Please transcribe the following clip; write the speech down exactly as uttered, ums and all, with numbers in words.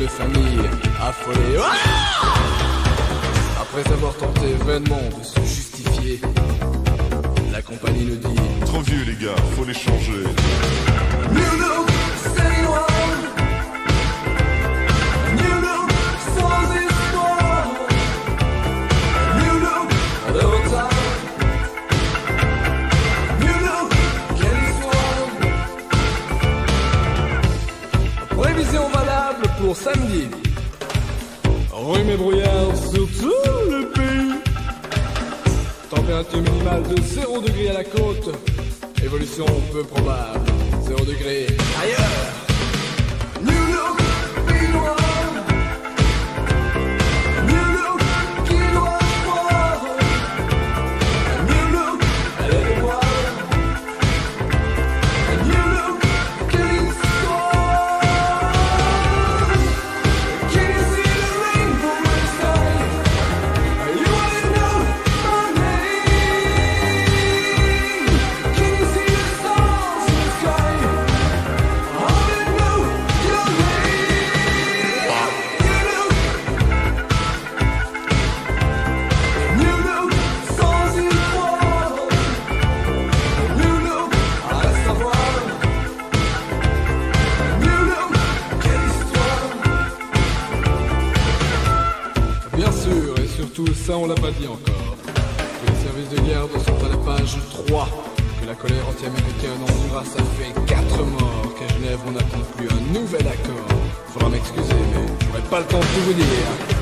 de famille affolés. Ah! Après avoir tenté vainement de se justifier, la compagnie nous dit: trop vieux les gars, faut les changer. New look, c'est noir. New look, sans espoir. New look, de retard. New look, quelle histoire. Prévision valable pour samedi. Rhume et brouillard sur tout le pays. Température minimale de zéro degré à la côte. Évolution peu probable. zéro degré ailleurs. New look, pays noir. New look, qui doit croire. New look, elle est de voir. New look, quelle histoire. Can you see the rainbow in the sky? You wanna know my name? Can you see the stars in the sky? I wanna know your name. New look, new look, sans y croire. New look, à savoir. New look, quelle histoire. Bien sûr, et surtout, ça on l'a pas dit encore, que les services de garde sont à la page trois, que la colère anti-américaine endura, ça fait quatre morts, qu'à Genève on n'attend plus un nouvel accord. Faudra m'excuser, mais j'aurai pas le temps de tout vous dire.